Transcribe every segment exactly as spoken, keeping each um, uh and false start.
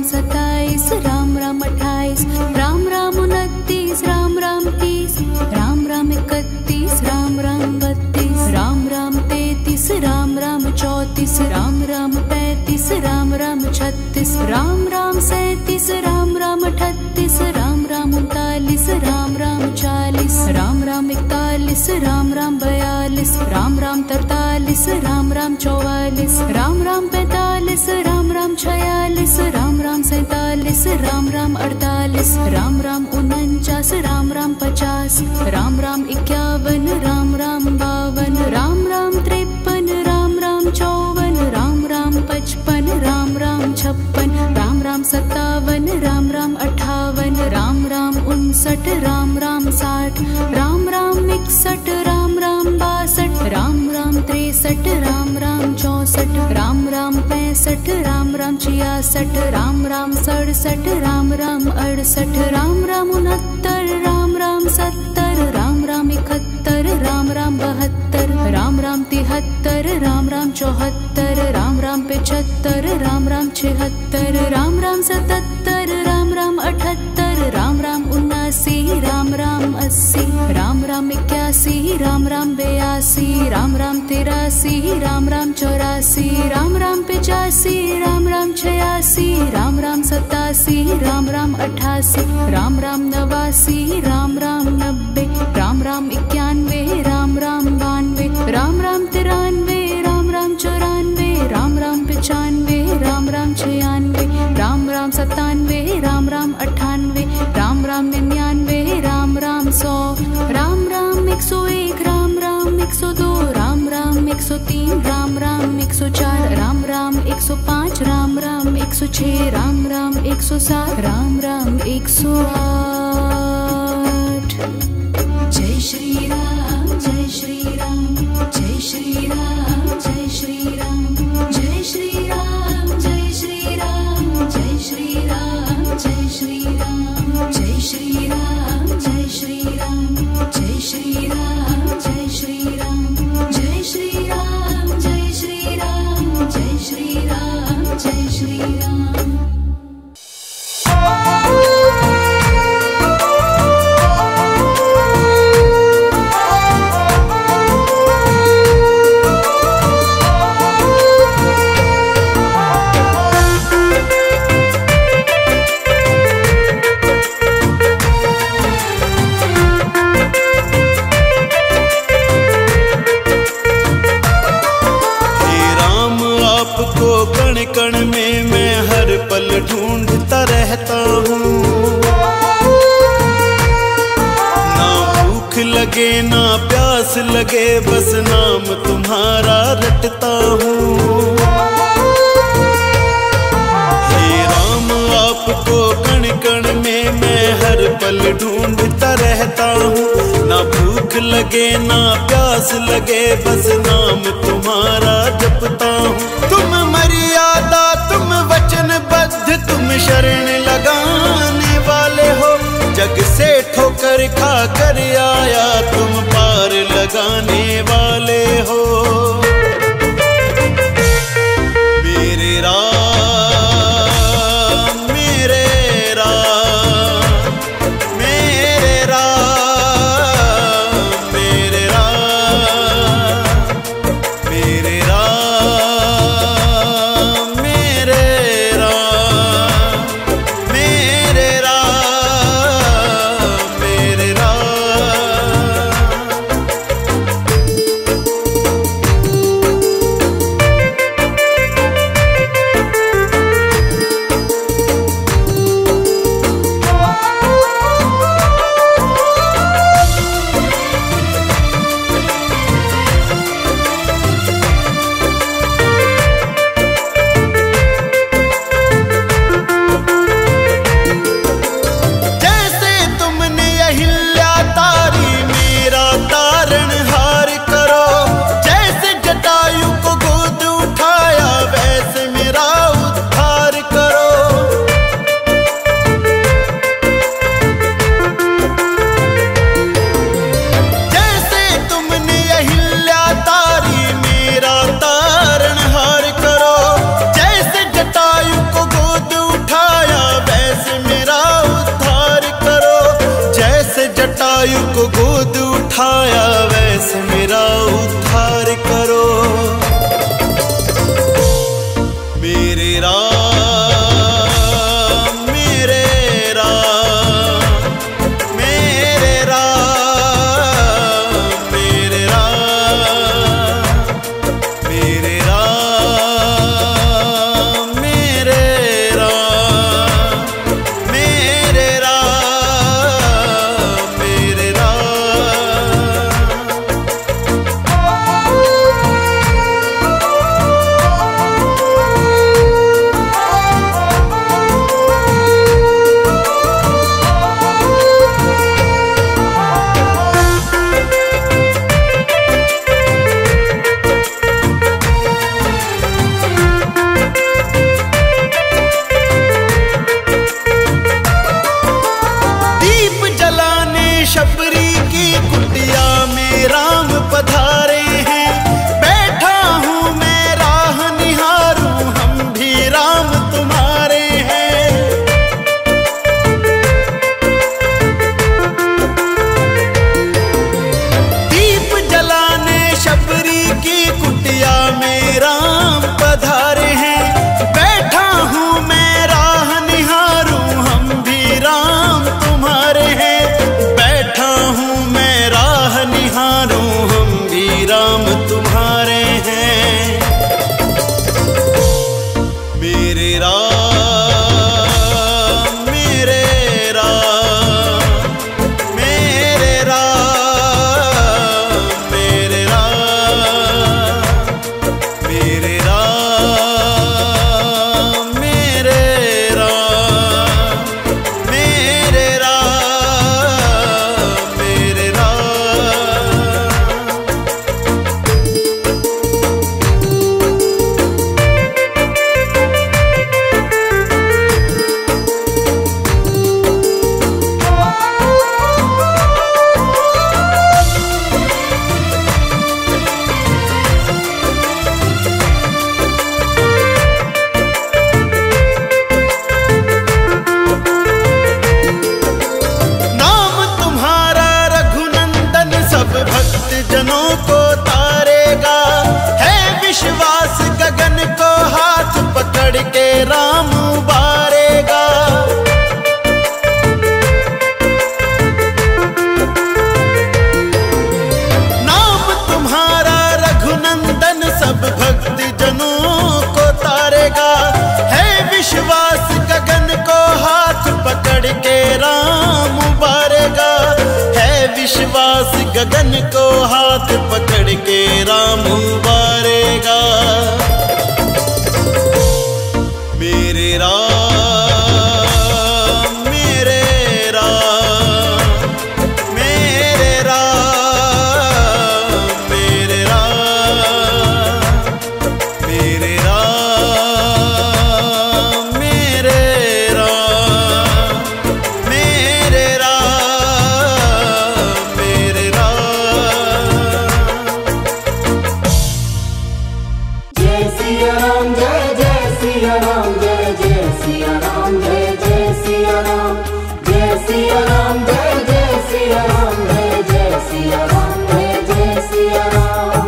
सताईस, राम राम अट्ठाईस, राम राम उनतीस, राम राम तीस, राम राम इकतीस, राम राम बत्तीस, राम राम तैतीस, राम राम चौतीस, राम राम पैंतीस, राम राम छत्तीस, राम राम सैंतीस, राम राम अठतीस, राम राम उनतालीस, राम राम चालीस, राम राम इकतालीस, राम राम बयालीस, राम राम तरतालीस, राम राम चौवालीस, राम राम पैंतालीस, राम राम छियालीस, राम राम सैंतालीस, राम राम अड़तालीस, राम राम उनचास, राम राम पचास, राम राम इक्यावन, राम राम बावन, राम राम तिरपन, राम राम चौवन, राम राम पचपन, राम राम छप्पन, राम राम सत्तावन, राम राम अट्ठावन, राम राम उनसठ, राम राम साठ, राम राम इकसठ, राम राम बासठ, राम राम तिरसठ, राम राम चौसठ, राम राम पैंसठ, राम राम छियासठ, राम राम सड़सठ, राम राम अड़सठ, राम राम उनहत्तर, राम राम सत्तर, राम राम इकहत्तर, राम राम बहत्तर, राम राम तिहत्तर, राम राम चौहत्तर, राम राम पिछहत्तर, राम राम छिहत्तर, राम राम सतहत्तर, राम राम अठहत्तर, राम राम उनासी, राम राम अस्सी, राम राम इक्यासी, राम राम बयासी, राम राम तिरासी, राम राम चौरासी, राम राम पिचासी, राम राम छियासी, राम राम सतासी, राम राम अठासी, राम राम नवासी, राम राम नब्बे, राम राम इक्यानवे, राम राम बानवे, राम राम तिरानवे, राम राम चौरानवे, राम राम पचानवे, राम राम छियानवे, राम राम सतानवे, राम राम अट्ठानवे, राम राम निन्यानवे, राम राम सौ, राम राम एक सौ एक, राम राम एक सौ दो, राम राम एक सौ तीन, राम राम एक सौ चार, राम राम एक सौ पाँच, राम राम एक सौ छः, राम राम एक सौ सात, राम राम एक सौ आठ। जय श्री राम, जय श्री राम, जय श्री राम, जय श्री राम, जय श्री राम, जय श्री राम, जय श्री राम, जय श्री राम, जय श्री राम, जय श्री राम, जय श्री राम, जय श्री राम, जय श्री राम, जय श्री राम, जय श्री राम, जय श्री राम। कण में मैं हर पल ढूंढता रहता हूँ, ना भूख लगे ना प्यास लगे, बस नाम तुम्हारा रटता हूँ। हे राम आपको कण कण में मैं हर पल ढूंढता रहता हूँ, ना भूख लगे ना प्यास लगे, बस नाम तुम्हारा जपता हूँ। तुम मर्यादा तुम वचनबद्ध, तुम शरण लगाने वाले हो, जग से ठोकर खा कर आया तुम पार लगाने वाले हो। मेरे राम मेरे राम मेरे राम मेरे राम मेरे राम उठाया वैसे मेरा उद्धार करो। मेरे राम मेरे राम मेरे राम मेरे राम मेरे राम मेरे राम मेरे राम मेरे दीप जलाने शबरी की कुटिया में राम पधारे हैं। बैठा हूँ मैं राह निहारूं, हम भी राम तुम्हारे हैं। दीप जलाने शबरी की कुटिया में राम पधारे हैं। बैठा हूँ मैं राह निहारूं, हम भी राम तुम्हारे हैं। बैठा हूँ मैं राह निहारूं, हम भी राम तुम्हारे हैं। मेरे राम मेरे राम मेरे राम मेरे राम मेरे राम मेरे राम मेरे राम मेरे नाम तुम्हारा रघुनंदन सब भक्त जनों को तारेगा। है विश्वास गगन को हाथ पकड़ के राम उबारेगा। नाम तुम्हारा रघुनंदन सब भक्त जनों को तारेगा। है विश्वास गगन को हाथ पकड़ के राम उबारेगा। है विश्वास गगन को हाथ पकड़ के राम उबारेगा। मेरे राम मेरे राम मेरे राम मेरे राम मेरे राम मेरे राम मेरे राम मेरे राम। जय सिया राम जय जय सिया राम जय जय सिया राम जय जय सिया राम जय सिया राम जय जय सिया राम जय जय सिया राम जय जय सिया राम।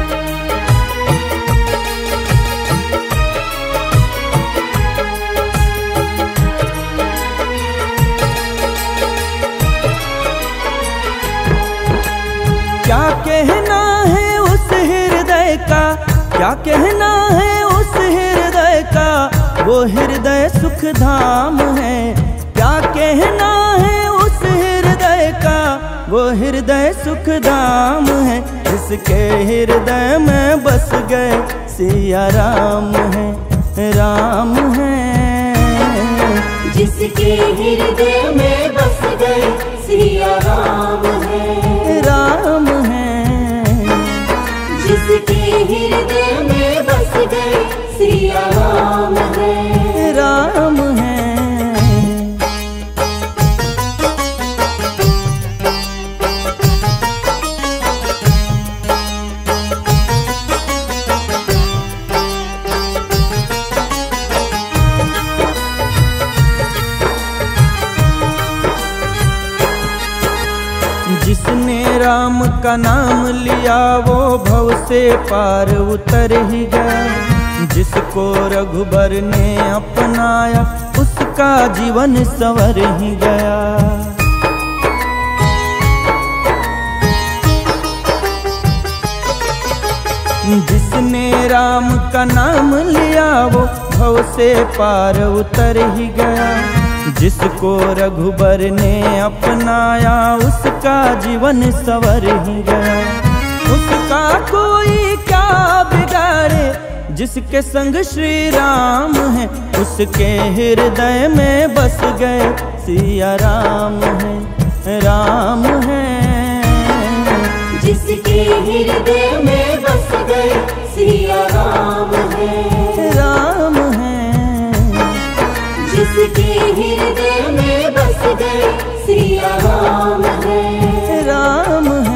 क्या कहना है उस हृदय का, क्या कहना है उस हृदय का, वो हृदय सुख धाम है। क्या कहना है उस हृदय का, वो हृदय सुख धाम है। जिसके हृदय में बस गए सिया राम है राम है। जिसके हृदय में बस गए सिया राम है राम है। जिसके हृदय में बस गए सिया राम है राम है। राम का नाम लिया वो भव से पार उतर ही गया। जिसको रघुबर ने अपनाया उसका जीवन संवर ही गया। जिसने राम का नाम लिया वो भव से पार उतर ही गया। जिसको रघुबर ने अपनाया उसका जीवन संवर ही गया। उसका कोई क्या बिगाड़े जिसके संग श्री राम है। उसके हृदय में बस गए सिया राम है, राम है। जिसके हृदय में बस गए सिया राम है, राम है। जिसके हृदय में बस गए सिया राम है, राम है।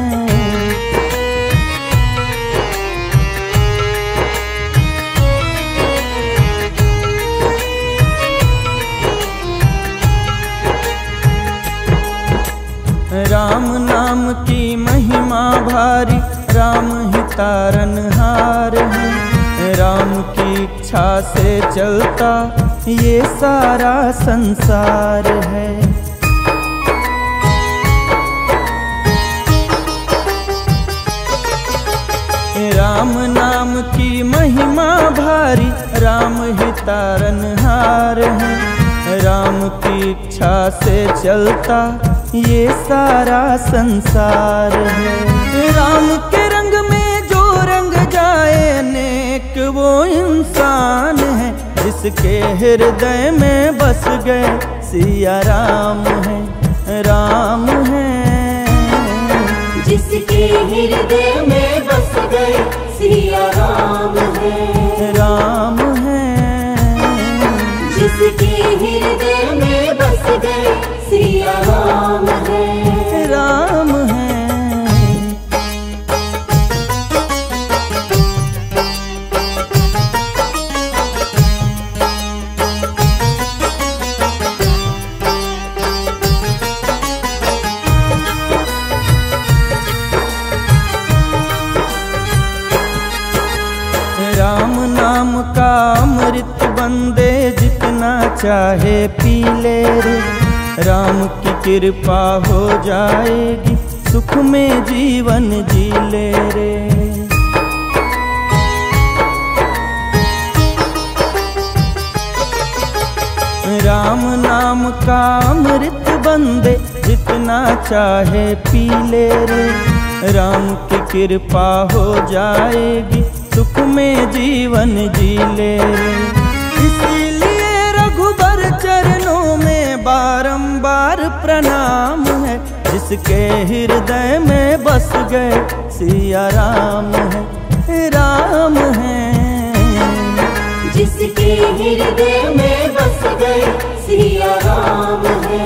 राम नाम की महिमा भारी, राम ही तारनहार है। राम की इच्छा से चलता ये सारा संसार है। राम नाम की महिमा भारी, राम ही तारनहार है। राम की इच्छा से चलता ये सारा संसार है। राम के रंग में जो रंग जाए अनेक वो इंसान है। जिसके हृदय में बस गए सिया राम है, राम है। जिसके हृदय में बस गए सिया राम है, राम है। जिसके हृदय में बस गए सिया राम है, राम है। राम नाम का अमृत बंदे जितना चाहे पी ले रे। राम की कृपा हो जाएगी सुख में जीवन जी ले रे। राम नाम का अमृत बंदे जितना चाहे पी ले रे। राम की कृपा हो जाएगी सुख में जीवन जी ले रे। इसीलिए रघुबर चरणों में बारंबार प्रणाम है। जिसके हृदय में बस गए सिया राम है, राम है। जिसके हृदय में बस गए सिया राम है,